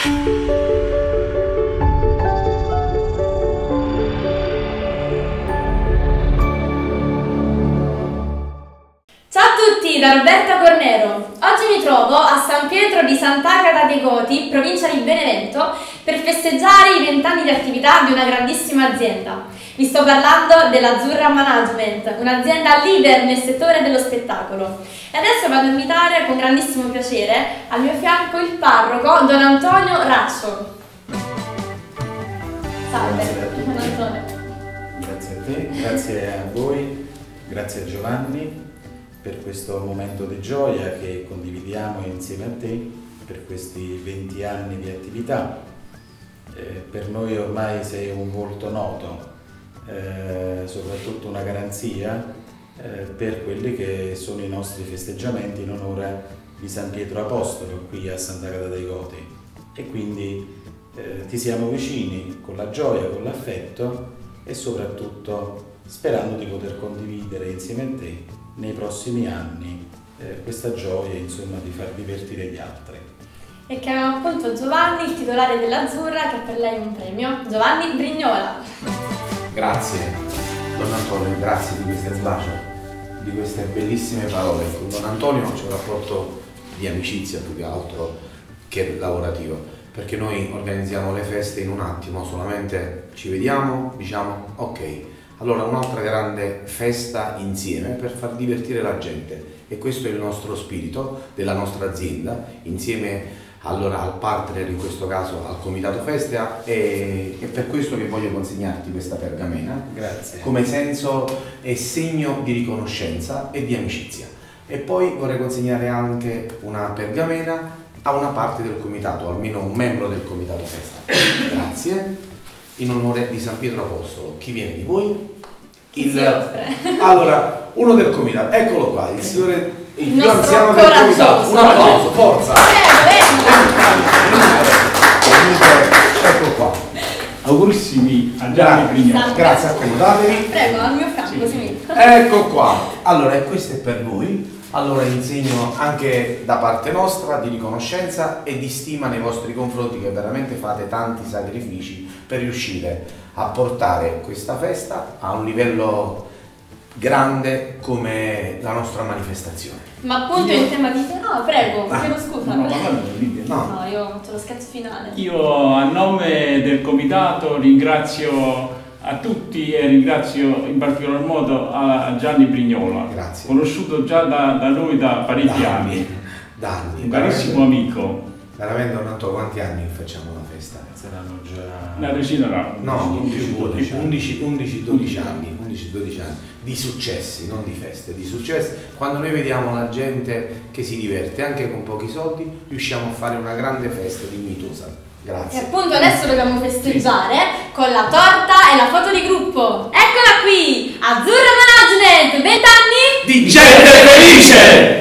Da Roberta Cornero. Oggi mi trovo a San Pietro di Sant'Agata dei Goti, provincia di Benevento, per festeggiare i 20 anni di attività di una grandissima azienda. Vi sto parlando dell'Azzurra Management, un'azienda leader nel settore dello spettacolo. E adesso vado a invitare con grandissimo piacere al mio fianco il parroco Don Antonio Raccio. Salve, Don Antonio. Grazie a te, grazie a voi, grazie a Giovanni per questo momento di gioia che condividiamo insieme a te per questi 20 anni di attività. Per noi ormai sei un volto noto, soprattutto una garanzia per quelli che sono i nostri festeggiamenti in onore di San Pietro Apostolo qui a Sant'Agata dei Goti, e quindi ti siamo vicini con la gioia, con l'affetto e soprattutto sperando di poter condividere insieme a te nei prossimi anni questa gioia, insomma, di far divertire gli altri. E chiamiamo appunto Giovanni, il titolare dell'Azzurra, che ha per lei un premio, Giovanni Brignola. Grazie Don Antonio, grazie di queste sbacio, di queste bellissime parole. Con Don Antonio c'è un rapporto di amicizia più che altro che lavorativo, perché noi organizziamo le feste in un attimo, solamente ci vediamo, diciamo ok. Allora un'altra grande festa insieme per far divertire la gente, e questo è il nostro spirito della nostra azienda, insieme allora al partner, in questo caso al Comitato Festea, e per questo che voglio consegnarti questa pergamena. Grazie. Come senso e segno di riconoscenza e di amicizia. E poi vorrei consegnare anche una pergamena a una parte del comitato, almeno un membro del Comitato Festa. Grazie. In onore di San Pietro Apostolo. Chi viene di voi? Allora, uno del comitato, eccolo qua, il signore, il più anziano del comitato. Un applauso, forza! Ecco qua. Augurissimi a Gianni Brignola. Grazie, accomodatevi. Prego, al mio fianco, sì. Ecco qua. Allora, e questo è per voi. Allora, insegno anche da parte nostra di riconoscenza e di stima nei vostri confronti, che veramente fate tanti sacrifici per riuscire a portare questa festa a un livello grande come la nostra manifestazione. Ma appunto in tema di... No, prego, chiedo scusa. No, Io faccio lo scherzo finale. io a nome del comitato ringrazio a tutti e ringrazio in particolar modo a Gianni Brignola, Grazie. Conosciuto già da noi da parecchi anni, un carissimo amico. Veramente non so quanti anni facciamo una festa. Saranno già... Una decina no? No, 11-12 anni di successi, non di feste, di successi. Quando noi vediamo la gente che si diverte anche con pochi soldi, riusciamo a fare una grande festa dignitosa. Grazie. E appunto adesso dobbiamo festeggiare con la torta e la foto di gruppo. Eccola qui, Azzurra Management, 20 anni di gente felice!